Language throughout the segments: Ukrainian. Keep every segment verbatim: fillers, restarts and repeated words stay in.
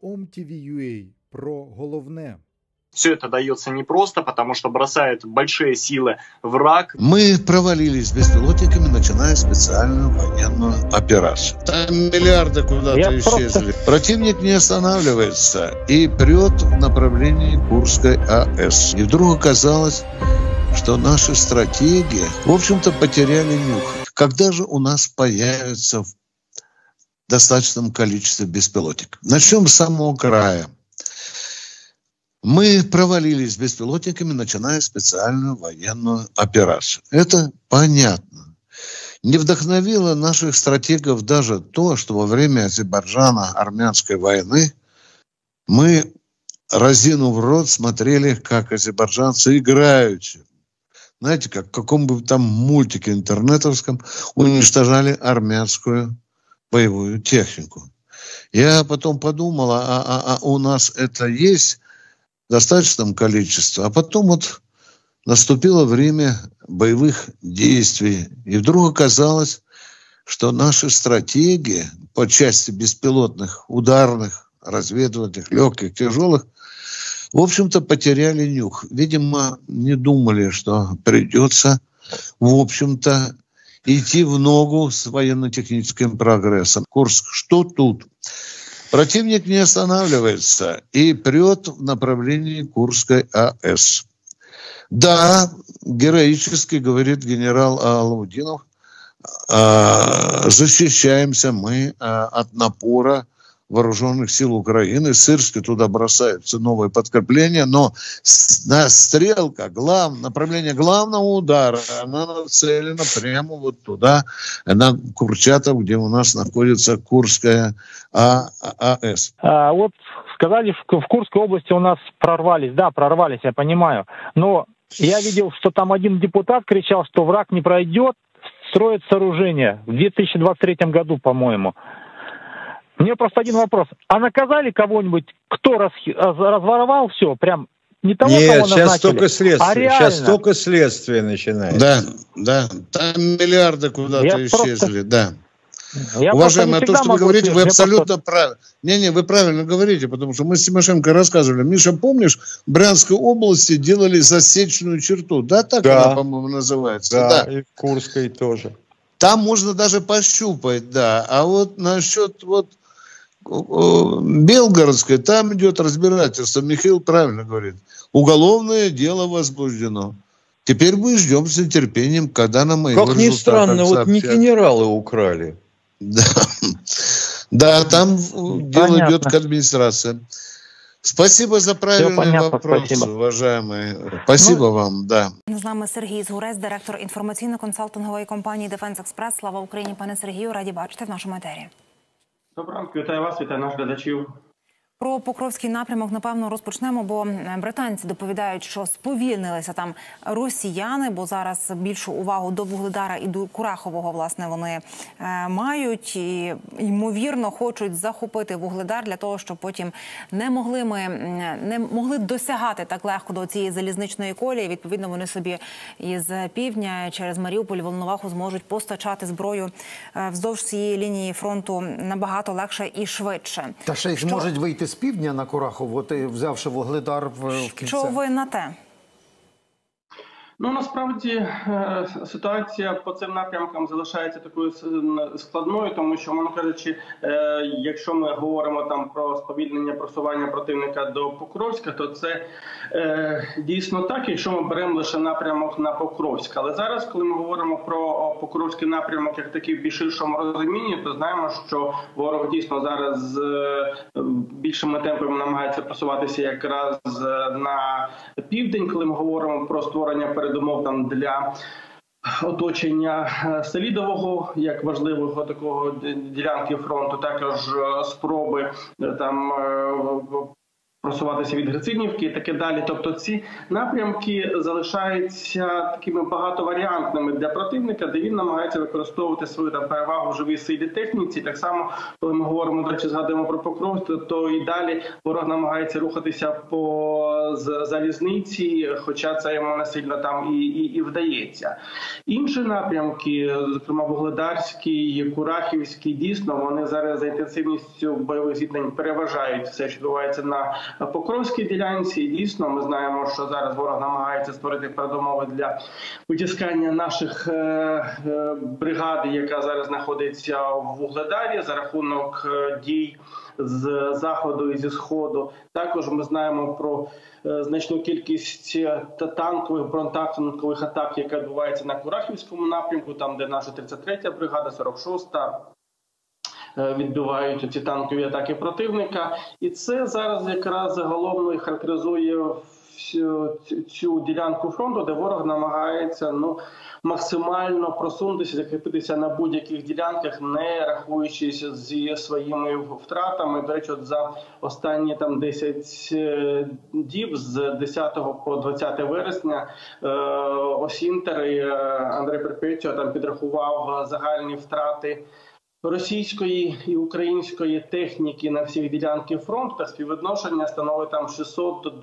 ом ті ві точка ю а про головне. Все это дается непросто, потому что бросает большие силы враг. Мы провалились беспилотниками, начиная специальную военную операцию. Там миллиарды куда-то исчезли. Просто... Противник не останавливается и прет в направлении Курской АЭС. И вдруг оказалось, что наши стратеги, в общем-то, потеряли нюх. Когда же у нас появится в достаточном количестве беспилотников? Начнем с самого края. Мы провалились беспилотниками, начиная специальную военную операцию. Это понятно. Не вдохновило наших стратегов даже то, что во время Азербайджано-армянской войны мы, разинув рот, смотрели, как азербайджанцы играют. Знаете, как в каком-бы там мультике интернетовском уничтожали армянскую боевую технику. Я потом подумал, а, а, а у нас это есть в достаточном количестве. А потом вот наступило время боевых действий. И вдруг оказалось, что наши стратегии по части беспилотных, ударных, разведывательных, легких, тяжелых, в общем-то, потеряли нюх. Видимо, не думали, что придется, в общем-то, идти в ногу с военно-техническим прогрессом. Курск, что тут? Противник не останавливается и прет в направлении Курской АЭС. Да, героически, говорит генерал Алаудинов, защищаемся мы от напора вооруженных сил Украины. С Ирска туда бросаются новые подкрепления, но стрелка, глав, направление главного удара, она нацелена прямо вот туда, на Курчатов, где у нас находится Курская АЭС. А, вот сказали, в Курской области у нас прорвались. Да, прорвались, я понимаю. Но я видел, что там один депутат кричал, что враг не пройдет, строит сооружение в две тысячи двадцать третьем году, по-моему. Мне просто один вопрос. А наказали кого-нибудь, кто раз, разворовал все? Прям не того, Нет, кого назначили, сейчас только следствие. А реально. Сейчас только следствие начинается. Да, да. Там миллиарды куда-то Я исчезли, просто... да. Я Уважаемые, то, что вы говорите, вы абсолютно просто... правы. Не-не, вы правильно говорите, потому что мы с Тимошенко рассказывали. Миша, помнишь, в Брянской области делали засечную черту? Да, так да. она, по-моему, называется? Да, да, и в Курской тоже. Там можно даже пощупать, да. А вот насчет вот Белгородской, там идет разбирательство. Михаил правильно говорит. Уголовное дело возбуждено. Теперь мы ждем с нетерпением, когда нам мои результаты сообщат. Как ни странно, вот не генералы украли. Да, да, там дело понятно. Идет к администрации. Спасибо за правильный понятно, вопрос, спасибо. Уважаемые. Спасибо ну, вам, да. З нами Сергій Згурець, директор інформаційно-консалтингової компанії Defense Express. Слава Україні, пане Сергію, раді бачити в нашому етері. Доброго ранку, вітаю вас, вітаю наших глядачів. Про Покровський напрямок, напевно, розпочнемо, бо британці доповідають, що сповільнилися там росіяни, бо зараз більшу увагу до Вугледара і до Курахового, власне, вони е, мають і, ймовірно, хочуть захопити Вугледар для того, щоб потім не могли ми, не могли досягати так легко до цієї залізничної колії. Відповідно, вони собі із півдня через Маріуполь, Волноваху зможуть постачати зброю вздовж цієї лінії фронту набагато легше і швидше. Та ще й що... зможуть вийти з півдня на Курахову, от, взявши Вугледар в кільце. Що ви на те? Ну, насправді, ситуація по цим напрямкам залишається такою складною, тому що, мовно кажучи, якщо ми говоримо там про сповільнення просування противника до Покровська, то це дійсно так, якщо ми беремо лише напрямок на Покровськ. Але зараз, коли ми говоримо про Покровський напрямок як такий в більш ширшому розумінні, то знаємо, що ворог дійсно зараз з більшими темпами намагається просуватися якраз на південь, коли ми говоримо про створення перед умов там для оточення Селідового, як важливого такого ділянки фронту, також спроби там просуватися від Грицинівки і таке далі. Тобто ці напрямки залишаються такими багатоваріантними для противника, де він намагається використовувати свою там перевагу в живій силі техніці. Так само, коли ми говоримо, до речі, згадуємо про Покровськ, то, то і далі ворог намагається рухатися по залізниці, хоча це йому не сильно там і, і, і вдається. Інші напрямки, зокрема Вугледарський, Курахівський, дійсно, вони зараз за інтенсивністю бойових зіткнень переважають все, що відбувається на Покровській ділянці. І дійсно, ми знаємо, що зараз ворог намагається створити передумови для витискання наших е, е, бригади, яка зараз знаходиться в Вугледарі, за рахунок е, дій з заходу і зі сходу. Також ми знаємо про е, значну кількість танкових, бронетанкових атак, яка відбувається на Курахівському напрямку, там, де наша тридцять третя бригада, сорок шоста, відбивають ці танкові атаки противника. І це зараз якраз загалом характеризує всю цю ділянку фронту, де ворог намагається ну, максимально просунутися, закріпитися на будь-яких ділянках, не рахуючись зі своїми втратами. До речі, от за останні там десять діб, з десятого по двадцяте вересня, Осінтер і Андрей Перпетьо там підрахував загальні втрати російської і української техніки на всіх ділянках фронту, та співвідношення становить там шістсот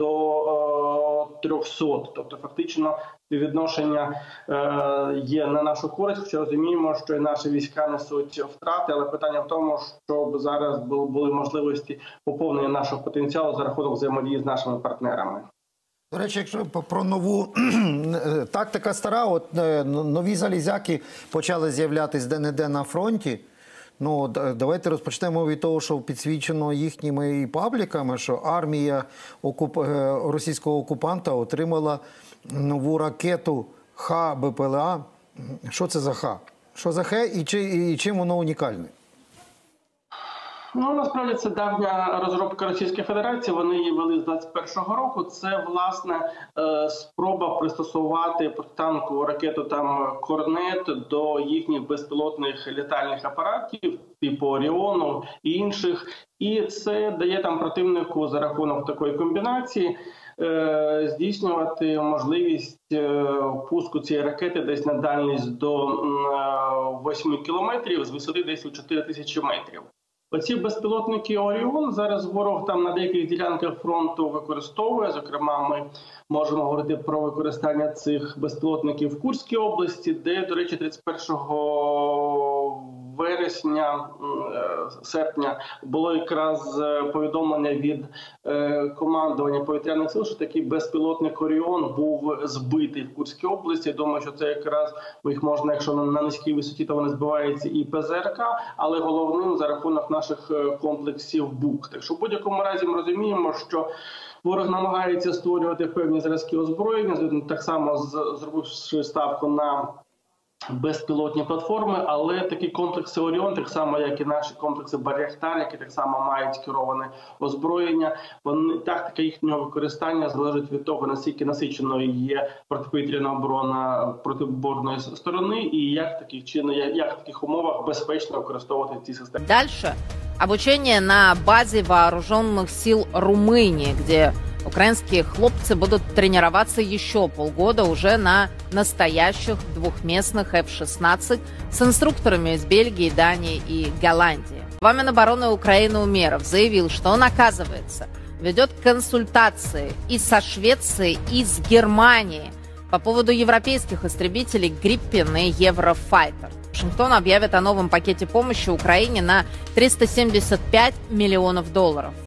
до трьохсот. Тобто фактично співвідношення е, є на нашу користь, хоча розуміємо, що і наші війська несуть втрати, але питання в тому, щоб зараз були можливості поповнення нашого потенціалу за рахунок взаємодії з нашими партнерами. До речі, якщо про нову тактика стара, от нові залізяки почали з'являтися де-не-де на фронті. Ну, давайте розпочнемо від того, що підсвічено їхніми пабліками, що армія окуп... російського окупанта отримала нову ракету Х-БПЛА. Що це за Х? Що за Х і, чи... і чим воно унікальне? Ну, насправді, це давня розробка Російської Федерації, вони її вели з двадцять першого року. Це, власне, спроба пристосувати протитанкову ракету там «Корнет» до їхніх безпілотних літальних апаратів, типу «Оріону» і інших. І це дає там противнику за рахунок такої комбінації здійснювати можливість пуску цієї ракети десь на дальність до восьми кілометрів, з висоти десь у чотири тисячі метрів. Оці безпілотники «Оріон» зараз ворог там на деяких ділянках фронту використовує. Зокрема, ми можемо говорити про використання цих безпілотників в Курській області, де, до речі, тридцять першого вересня, серпня було якраз повідомлення від командування повітряних сил, що такий безпілотник «Оріон» був збитий в Курській області. Думаю, що це якраз їх можна, якщо на низькій висоті, то вони збиваються і ПЗРК, але головним за рахунок наших комплексів БУК. Так що в будь-якому разі ми розуміємо, що ворог намагається створювати певні зразки озброєння, так само зробивши ставку на безпілотні платформи, але такі комплекси «Оріон», так само як і наші комплекси «Байрактар», які так само мають кероване озброєння, вони, тактика їхнього використання залежить від того, наскільки насиченою є протиповітряна оборона протиборної сторони і як в таких чинах, як в таких умовах безпечно використовувати ці системи. Дальше обучение на базе вооруженных сил Румынии, где украинские хлопцы будут тренироваться еще полгода уже на настоящих двухместных эф шестнадцать с инструкторами из Бельгии, Дании и Голландии. Глава Минобороны Украины Умеров заявил, что он, оказывается, ведет консультации и со Швецией, и с Германией по поводу европейских истребителей Гриппен и Еврофайтер. Вашингтон объявит о новом пакете помощи Украине на триста семьдесят пять миллионов долларов.